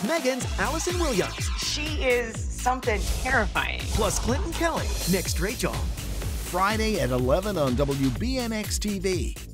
Megan's Allison Williams. She is something terrifying. Plus Clinton Kelly. Next Rachael. Friday at 11 on WBNX-TV.